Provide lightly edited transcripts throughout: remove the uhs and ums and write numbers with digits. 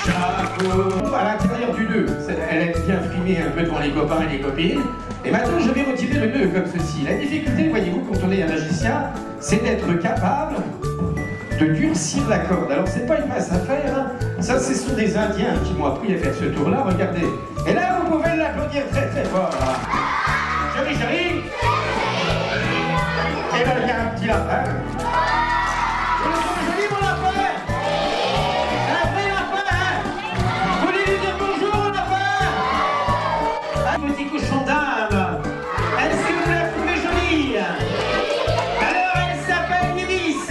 chapeau. À l'intérieur du nœud, elle aime bien frimer un peu devant les copains et les copines. Et maintenant, je vais retirer le nœud comme ceci. La difficulté, voyez-vous, quand on est un magicien, c'est d'être capable de durcir la corde. Alors, c'est pas une masse à faire, hein. Ça, ce sont des Indiens qui m'ont appris à faire ce tour-là, regardez. Et là, vous pouvez l'applaudir très très fort. Joli, joli. Et là, il y a un petit lapin. Vous le trouvez joli, mon lapin? Un vrai lapin, hein? Vous voulez lui dire bonjour, mon lapin? Un petit cochon d'âme. Est-ce que vous la trouvez jolie? Alors, elle s'appelle Iris.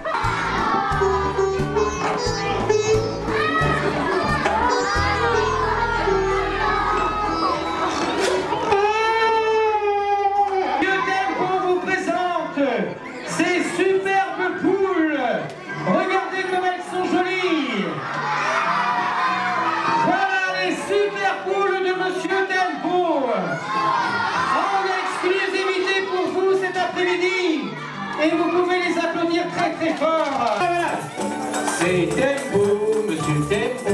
Ces superbes poules, regardez comme elles sont jolies. Voilà les super poules de Monsieur Tempo, en exclusivité pour vous cet après-midi. Et vous pouvez les applaudir très très fort. Voilà. C'est Tempo, Monsieur Tempo.